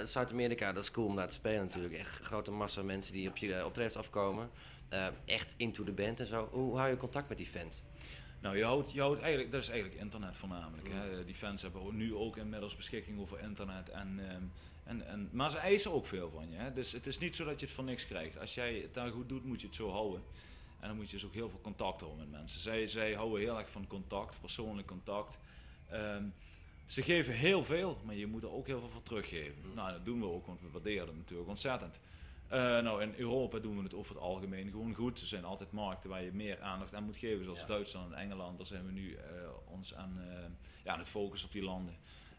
Zuid-Amerika, dat is cool om daar te spelen natuurlijk. Echt een grote massa mensen die op je optredens afkomen. Echt into the band en zo. Hoe hou je contact met die fans? Nou, je houdt eigenlijk, dat is eigenlijk internet voornamelijk. Hè. Die fans hebben nu ook inmiddels beschikking over internet. Maar ze eisen ook veel van je. Hè. Dus het is niet zo dat je het voor niks krijgt. Als jij het daar goed doet, moet je het zo houden. En dan moet je dus ook heel veel contact houden met mensen. Zij houden heel erg van contact, persoonlijk contact. Ze geven heel veel, maar je moet er ook heel veel voor teruggeven. Nou, dat doen we ook, want we waarderen het natuurlijk ontzettend. Nou, in Europa doen we het over het algemeen gewoon goed. Er zijn altijd markten waar je meer aandacht aan moet geven, zoals Duitsland en Engeland. Daar zijn we nu ons aan het focussen op die landen.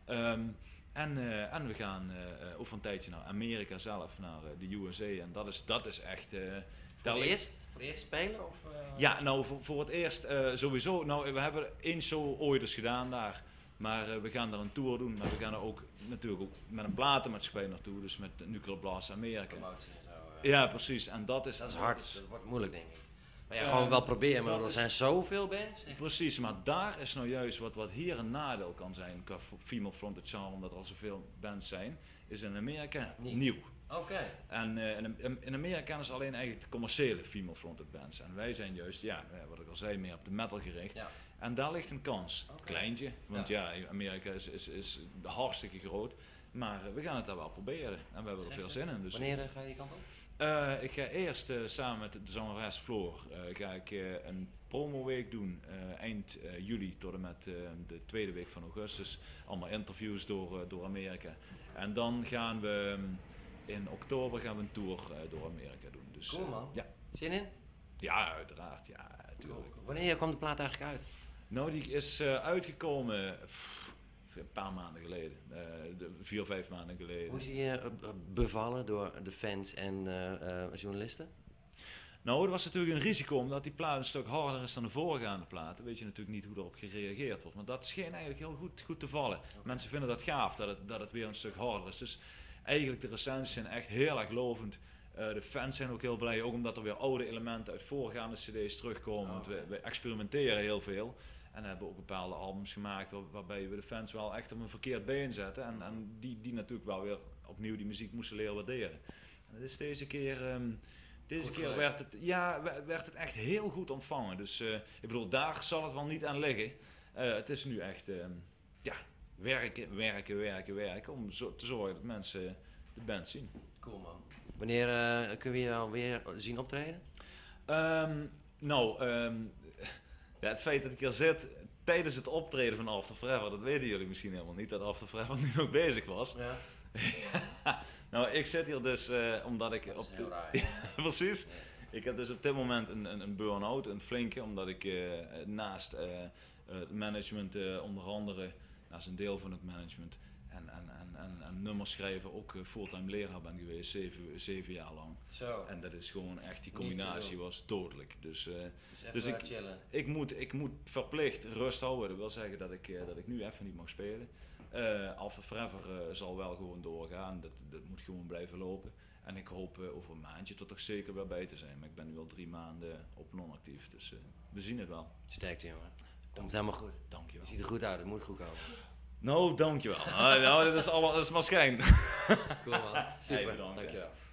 En we gaan over een tijdje naar Amerika zelf, naar de USA. En dat is echt... Voor het eerst spelen? Of, Ja, nou voor het eerst sowieso. Nou, we hebben 1 show ooit eens gedaan daar. Maar we gaan daar een tour doen. Maar we gaan er ook natuurlijk ook met een platenmaatschappij naartoe. Dus met Nuclear Blast Amerika. Promotie en zo, Ja, precies. En dat is hard. Dat wordt moeilijk, denk ik. Maar ja, gewoon wel proberen. Maar er zijn zoveel bands. Precies, maar daar is nou juist wat hier een nadeel kan zijn qua female fronted genre, omdat er al zoveel bands zijn, is in Amerika nieuw. Oké. En in Amerika is alleen eigenlijk de commerciële female fronted bands. En wij zijn juist, wat ik al zei, meer op de metal gericht. Ja. En daar ligt een kans. Kleintje, want Amerika is hartstikke groot. Maar we gaan het daar wel proberen. En we hebben er veel zin in. Dus wanneer ga je die kant op? Ik ga eerst samen met de zangeres Floor een promoweek doen. Eind juli tot en met de tweede week van augustus. Allemaal interviews door Amerika. En dan gaan we in oktober een tour door Amerika doen. Dus, cool man. Ja. Zin in? Ja, uiteraard. Ja, natuurlijk. Cool. Wanneer kwam de plaat eigenlijk uit? Nou, die is uitgekomen een paar maanden geleden. 4 of 5 maanden geleden. Hoe is die bevallen door de fans en journalisten? Nou, er was natuurlijk een risico, omdat die plaat een stuk harder is dan de voorgaande platen. Weet je natuurlijk niet hoe erop gereageerd wordt. Maar dat scheen eigenlijk heel goed te vallen. Okay. Mensen vinden dat gaaf, dat het weer een stuk harder is. Dus eigenlijk de recensies zijn echt heel erg lovend. De fans zijn ook heel blij, ook omdat er weer oude elementen uit voorgaande cd's terugkomen. Want we experimenteren heel veel. En hebben ook bepaalde albums gemaakt waarbij we de fans wel echt op een verkeerd been zetten. En die natuurlijk wel weer opnieuw die muziek moesten leren waarderen. En dus deze keer werd het echt heel goed ontvangen. Dus ik bedoel, daar zal het wel niet aan liggen. Het is nu echt werken om te zorgen dat mensen de band zien. Cool man. Wanneer kunnen we je alweer zien optreden? Het feit dat ik hier zit tijdens het optreden van After Forever, dat weten jullie misschien helemaal niet, dat After Forever nu nog bezig was. Ja. Ja. Nou, ik zit hier dus omdat ik precies. Ja. Ik heb dus op dit moment een burn-out, een flinke, omdat ik naast het management onder andere, dat is een deel van het management, en nummers schrijven ook fulltime leraar ben geweest, 7 jaar lang. Zo. En dat is gewoon echt, die combinatie was dodelijk. Dus ik moet verplicht rust houden. Dat wil zeggen dat ik nu even niet mag spelen. After Forever zal wel gewoon doorgaan. Dat moet gewoon blijven lopen. En ik hoop over een maandje tot er zeker weer bij te zijn. Maar ik ben nu al 3 maanden op non-actief. Dus we zien het wel. Sterkte jongen. Komt helemaal goed. Dankjewel. Je ziet er goed uit, het moet goed komen. Nou, dankjewel. Dat is maar schijn. Cool man. Super, hey, bedankt, dankjewel.